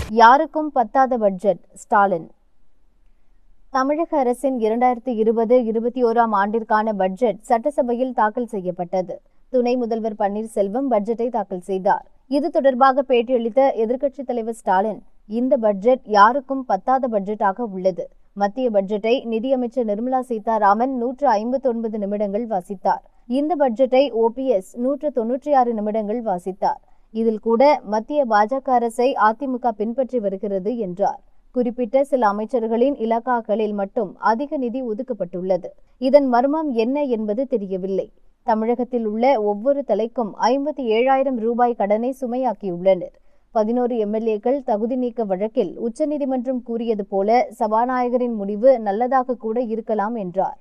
யாருக்கும் பத்தாத பட்ஜெட் ஸ்டாலின். தமிழக அரசின் 2020-21 ஆண்டிற்கான பட்ஜெட் சட்டசபையில் தாக்கல் செய்யப்பட்டது. துணை முதல்வர் பன்னீர்செல்வம் பட்ஜெட்டை தாக்கல் செய்தார். இது தொடர்பாக பேட்டியளித்த எதிர்க்கட்சித் தலைவர் ஸ்டாலின், இந்த பட்ஜெட் யாருக்கும் பத்தாத பட்ஜெட்டாக உள்ளது. மத்திய பட்ஜெட்டை நிதியமைச்சர் நிர்மலா சீதாராமன் 159 நிமிடங்கள் வாசித்தார். இந்த பட்ஜெட்டை OPS 196 நிமிடங்கள் வாசித்தார். இதில் கூட மத்திய பாஜக அரசை அதிமுக பின்பற்றி வருகிறது என்றார். குறிப்பிட்ட சில அமைச்சர்களின் இலாக்காக்களில் மட்டும் அதிக நிதி ஒதுக்கப்பட்டுள்ளது. இதன் மர்மம் என்ன என்பது தெரியவில்லை. தமிழகத்தில் உள்ள ஒவ்வொரு தலைக்கும் 57,000 ரூபாய் கடனை சுமையாக்கியுள்ளனர். 11 MLAக்கள் தகுதி நீக்க வழக்கில் உச்சநீதிமன்றம் கூறியது போல சபாநாயகரின் முடிவு நல்லதாக கூட இருக்கலாம் என்றார்.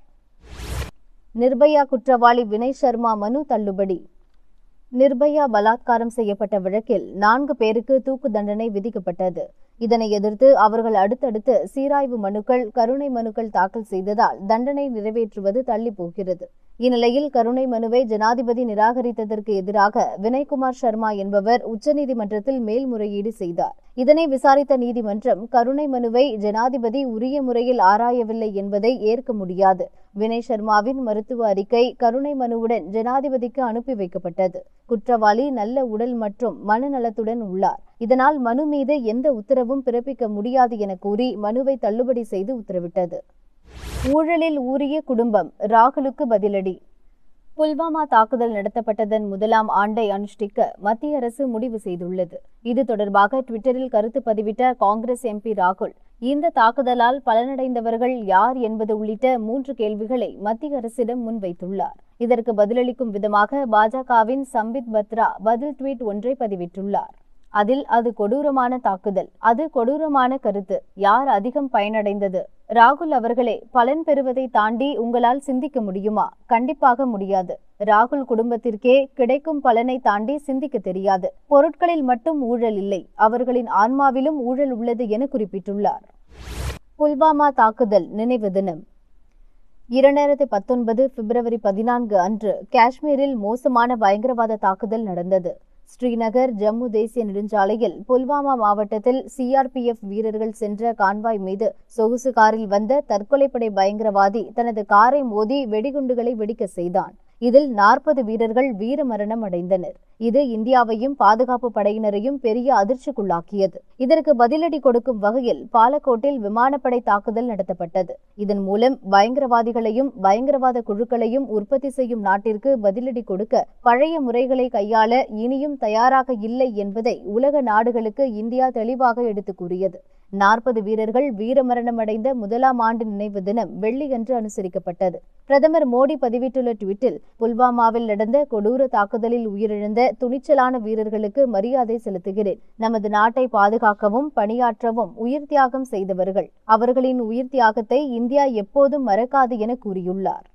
நிர்பயா குற்றவாளி வினய் சர்மா மனு தள்ளுபடி. நிர்பயா பலாத்காரம் செய்யப்பட்ட வழக்கில் 4 பேருக்கு தூக்கு தண்டனை விதிக்கப்பட்டது. இதனை எதிர்த்து அவர்கள் அடுத்தடுத்து சீராய்வு மனுக்கள், கருணை மனுக்கள் தாக்கல் செய்ததால் தண்டனை நிறைவேற்றுவது தள்ளி போகிறது. இந்நிலையில் கருணை மனுவை ஜனாதிபதி நிராகரித்ததற்கு எதிராக வினய்குமார் சர்மா என்பவர் உச்சநீதிமன்றத்தில் மேல்முறையீடு செய்தார். இதனை விசாரித்த நீதிமன்றம் கருணை மனுவை ஜனாதிபதி உரிய முறையில் ஆராயவில்லை என்பதை ஏற்க முடியாது. வினய் சர்மாவின் மருத்துவ அறிக்கை கருணை மனுவுடன் ஜனாதிபதிக்கு அனுப்பி வைக்கப்பட்டது. குற்றவாளி நல்ல உடல் மற்றும் மனநலத்துடன் உள்ளார். இதனால் மனு மீது எந்த உத்தரவும் பிறப்பிக்க முடியாது என கூறி மனுவை தள்ளுபடி செய்து உத்தரவிட்டது. ஊழலில் ஊறிய குடும்பம், ராகுலுக்கு பதிலடி. புல்வாமா தாக்குதல் நடத்தப்பட்டதன் 1ஆம் ஆண்டை அனுஷ்டிக்க மத்திய அரசு முடிவு செய்துள்ளது. இது தொடர்பாக ட்விட்டரில் கருத்து பதிவிட்ட காங்கிரஸ் MP ராகுல், இந்த தாக்குதலால் பலனடைந்தவர்கள் யார் என்பது உள்ளிட்ட 3 கேள்விகளை மத்திய அரசிடம் முன்வைத்துள்ளார். இதற்கு பதிலளிக்கும் விதமாக பாஜகவின் சம்பித் பத்ரா பதில் ட்வீட் ஒன்றை பதிவிட்டுள்ளார். அதில் அது கொடூரமான தாக்குதல், அது கொடூரமான கருத்து, யார் அதிகம் பயனடைந்தது? ராகுல் அவர்களே, பலன் பெறுவதை தாண்டி உங்களால் சிந்திக்க முடியுமா? கண்டிப்பாக முடியாது. ராகுல் குடும்பத்திற்கே கிடைக்கும் பலனை தாண்டி சிந்திக்க தெரியாது. பொருட்களில் மட்டும் ஊழல் இல்லை, அவர்களின் ஆன்மாவிலும் ஊழல் உள்ளது என குறிப்பிட்டுள்ளார். புல்வாமா தாக்குதல் நினைவு தினம். 2019 பிப்ரவரி 14 அன்று காஷ்மீரில் மோசமான பயங்கரவாத தாக்குதல் நடந்தது. ஸ்ரீநகர் ஜம்மு தேசிய நெடுஞ்சாலையில் புல்வாமா மாவட்டத்தில் CRPF வீரர்கள் சென்ற கான்வாய் மீது சொகுசு காரில் வந்த தற்கொலைப்படை பயங்கரவாதி தனது காரை மோதி வெடிகுண்டுகளை வெடிக்க செய்தான். இதில் 40 வீரர்கள் வீரமரணம் அடைந்தனர். இது இந்தியாவையும் பாதுகாப்பு படையினரையும் பெரிய அதிர்ச்சிக்குள்ளாக்கியது. இதற்கு பதிலடி கொடுக்கும் வகையில் பாலக்கோட்டில் விமானப்படை தாக்குதல் நடத்தப்பட்டது. இதன் மூலம் பயங்கரவாதிகளையும் பயங்கரவாத குழுக்களையும் உற்பத்தி செய்யும் நாட்டிற்கு பதிலடி கொடுக்க பழைய முறைகளை கையாள இனியும் தயாராக இல்லை என்பதை உலக நாடுகளுக்கு இந்தியா தெளிவாக எடுத்துக் கூறியது. 40 வீரர்கள் வீரமரணம் அடைந்த 1ஆம் ஆண்டு நினைவு தினம் வெள்ளியன்று அனுசரிக்கப்பட்டது. பிரதமர் மோடி பதிவிட்டுள்ள ட்வீட்டில், புல்வாமாவில் நடந்த கொடூர தாக்குதலில் உயிரிழந்த துணிச்சலான வீரர்களுக்கு மரியாதை செலுத்துகிறேன். நமது நாட்டை பாதுகாக்கவும் பணியாற்றவும் உயிர் தியாகம் செய்தவர்கள், அவர்களின் உயிர் தியாகத்தை இந்தியா எப்போதும் மறக்காது என கூறியுள்ளார்.